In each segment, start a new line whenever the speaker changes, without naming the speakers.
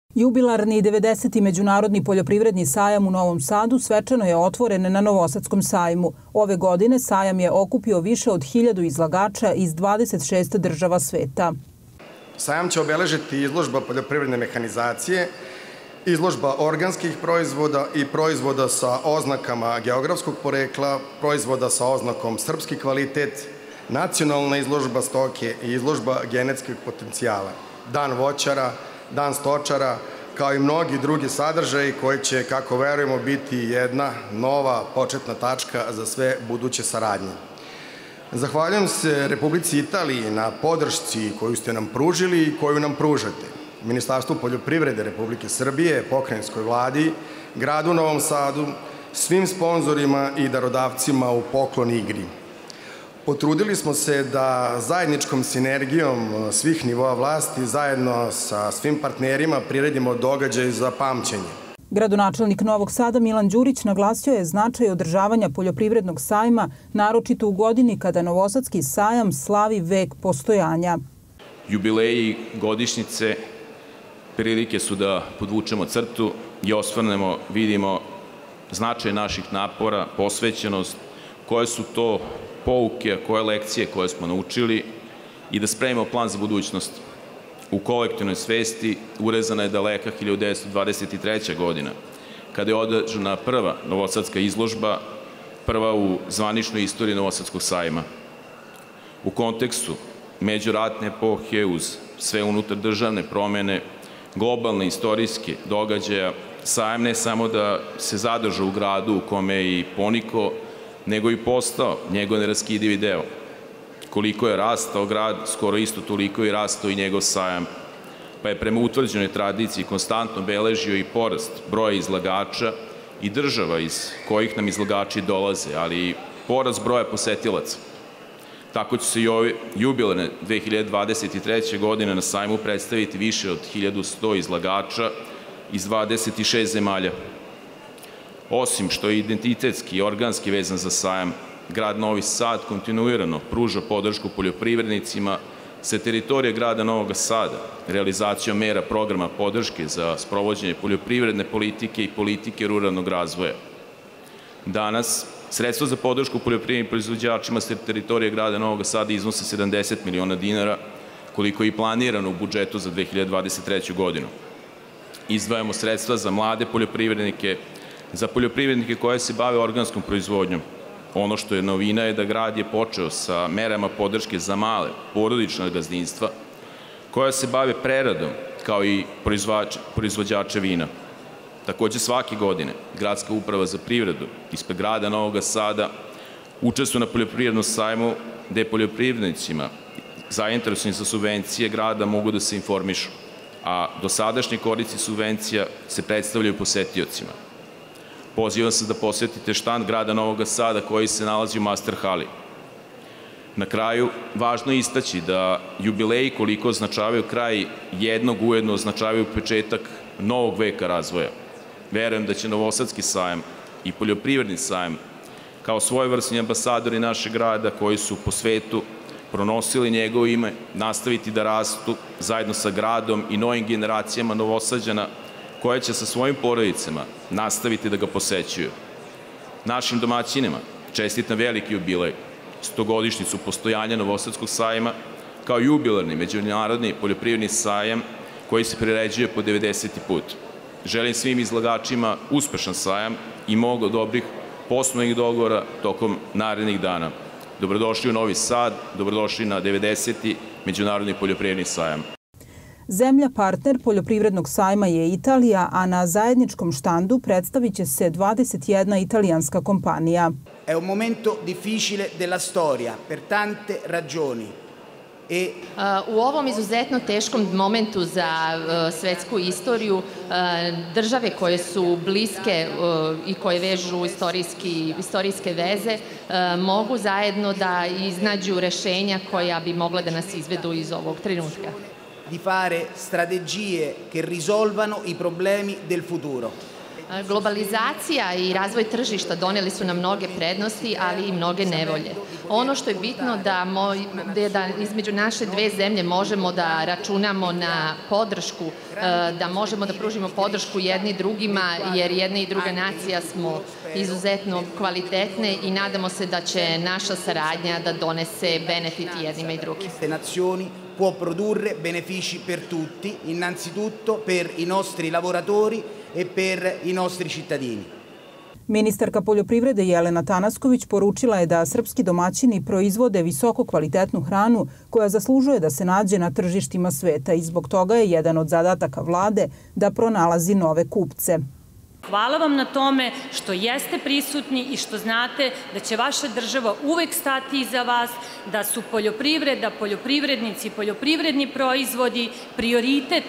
Jubilarni 90. Međunarodni poljoprivredni sajam u Novom Sadu svečano je otvoren na Novosadskom sajmu. Ove godine sajam je okupio više od 1000 izlagača iz 26 država sveta.
Sajam će obeležiti izložba poljoprivredne mehanizacije, izložba organskih proizvoda i proizvoda sa oznakama geografskog porekla, proizvoda sa oznakom srpski kvalitet, nacionalna izložba stoke i izložba genetskog potencijala, dan voćara, dan stočara, kao i mnogi drugi sadržaji koji će, kako verujemo, biti jedna nova početna tačka za sve buduće saradnje. Zahvaljujem se Republici Italiji na podršci koju ste nam pružili i koju nam pružate. Ministarstvu poljoprivrede Republike Srbije, pokrajinskoj vladi, gradu Novom Sadu, svim sponzorima i darodavcima u poklon igri. Potrudili smo se da zajedničkom sinergijom svih nivoa vlasti zajedno sa svim partnerima priredimo događaj za pamćenje.
Gradonačelnik Novog Sada Milan Đurić naglasio je značaj održavanja poljoprivrednog sajma, naročito u godini kada Novosadski sajam slavi vek postojanja.
Jubileji, godišnjice, prilike su da podvučemo crtu i osvrnemo, vidimo značaj naših napora, posvećenost, koje su to pouke, koje lekcije koje smo naučili i da spremimo plan za budućnost. U kolektivnoj svesti urezana je daleka 1923. godina, kada je održana prva novosadska izložba, prva u zvaničnoj istoriji Novosadskog sajma. U kontekstu međuratne epohe, uz sve unutardržavne promene, globalne istorijske događaja, sajam ne samo da se zadržao u gradu u kome je i ponikao, nego i postao njegov neraskidivi deo. Koliko je rastao grad, skoro isto toliko je rastao i njegov sajam, pa je prema utvrđenoj tradiciji konstantno beležio i porast broja izlagača i država iz kojih nam izlagači dolaze, ali i porast broja posetilaca. Tako će se i ove jubilarne 2023. godine na sajmu predstaviti više od 1100 izlagača iz 26 zemalja. Osim što je identitetski i organski vezan za sajam, grad Novi Sad kontinuirano pruža podršku poljoprivrednicima sa teritorije grada Novog Sada, realizacijom mera programa podrške za sprovođenje poljoprivredne politike i politike ruralnog razvoja. Danas, sredstva za podršku poljoprivrednim proizvođačima sa teritorije grada Novog Sada iznose 70 miliona dinara, koliko je i planirano u budžetu za 2023. godinu. Izdvajamo sredstva za mlade poljoprivrednike, za poljoprivrednike koje se bave organskom proizvodnjom. Ono što je novina je da grad je počeo sa merama podrške za male, porodična gazdinstva, koja se bave preradom, kao i proizvođače vina. Takođe, svake godine Gradska uprava za privredu ispred grada Novog Sada učestvuje na poljoprivrednom sajmu, gde poljoprivrednicima zainteresovani za subvencije grada mogu da se informišu, a dosadašnji korisnici subvencija se predstavljaju posetiocima. Pozivam se da posetite štand grada Novog Sada koji se nalazi u Master hali. Na kraju, važno je istaći da jubileji koliko označavaju kraj jednog, ujedno označavaju početak novog veka razvoja. Verujem da će Novosadski sajam i poljoprivredni sajam kao svojevrsni ambasadori našeg grada koji su po svetu pronosili njegovo ime, nastaviti da rastu zajedno sa gradom i novim generacijama Novosađana koje će sa svojim porodicama nastaviti da ga posećuju. Našim domaćinima čestitam veliki jubilej, 100-godišnjicu postojanja Novosadskog sajma, kao jubilarni međunarodni poljoprivredni sajam koji se priređuje po 90. put. Želim svim izlagačima uspešan sajam i mnogo dobrih poslovnih dogovora tokom narednih dana. Dobrodošli u Novi Sad, dobrodošli na 90. Međunarodni poljoprivredni sajam.
Zemlja partner poljoprivrednog sajma je Italija, a na zajedničkom štandu predstavit će se 21 italijanska kompanija.
È un momento difficile della storia per tante ragioni.
U ovom izuzetno teškom momentu za svetsku istoriju, države koje su bliske i koje vežu istorijske veze mogu zajedno da iznađu rešenja koja bi mogla da nas izvedu iz ovog trenutka.
Di fare strategie che risolvano i problemi del futuro.
Globalizacija i razvoj tržišta doneli su nam mnoge prednosti, ali i mnoge nevolje. Ono što je bitno da između naše dve zemlje možemo da računamo na podršku, da možemo da pružimo podršku jedni drugima, jer jedna i druga nacija smo izuzetno kvalitetne i nadamo se da će naša saradnja da donese benefit jednima i drugim.
Può produrre benefici per tutti, innanzitutto per i nostri lavoratori e per i nostri cittadini.
Ministarka poljoprivrede Jelena Tanasković poručila je da srpski domaćini proizvode visoko kvalitetnu hranu koja zaslužuje da se nađe na tržištima sveta i zbog toga je jedan od zadataka vlade da pronalazi nove kupce.
Hvala vam na tome što jeste prisutni i što znate da će vaša država uvek stati iza vas, da su poljoprivreda, poljoprivrednici, poljoprivredni proizvodi prioritet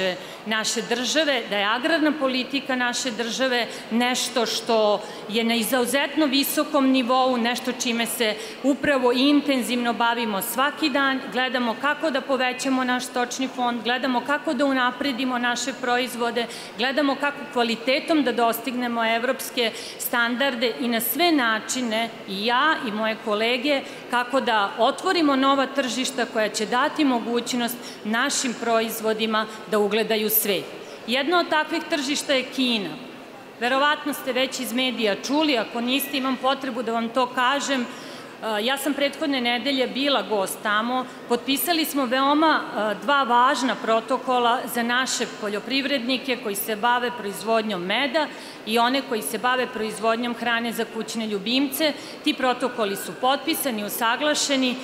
naše države, da je agrarna politika naše države nešto što je na izuzetno visokom nivou, nešto čime se upravo i intenzivno bavimo svaki dan, gledamo kako da povećamo naš stočni fond, gledamo kako da unapredimo naše proizvode, gledamo kako kvalitetom da dostignemo evropske standarde i na sve načine, i ja i moje kolege, kako da otvorimo nova tržišta koja će dati mogućnost našim proizvodima da ugledaju svet. Jedno od takvih tržišta je Kina. Verovatno ste već iz medija čuli, ako niste imam potrebu da vam to kažem. Ja sam prethodne nedelje bila gost tamo, potpisali smo veoma dva važna protokola za naše poljoprivrednike koji se bave proizvodnjom meda i one koji se bave proizvodnjom hrane za kućne ljubimce. Ti protokoli su potpisani, usaglašeni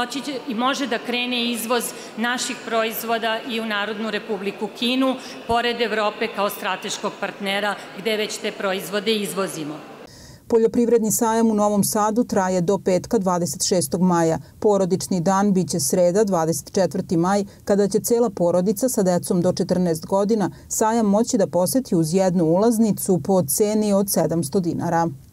i može da krene izvoz naših proizvoda i u Narodnu Republiku Kinu, pored Evrope kao strateškog partnera gde već te proizvode izvozimo.
Poljoprivredni sajam u Novom Sadu traje do petka 26. maja. Porodični dan biće sreda 24. maj, kada će cela porodica sa decom do 14 godina sajam moći da poseti uz jednu ulaznicu po ceni od 700 dinara.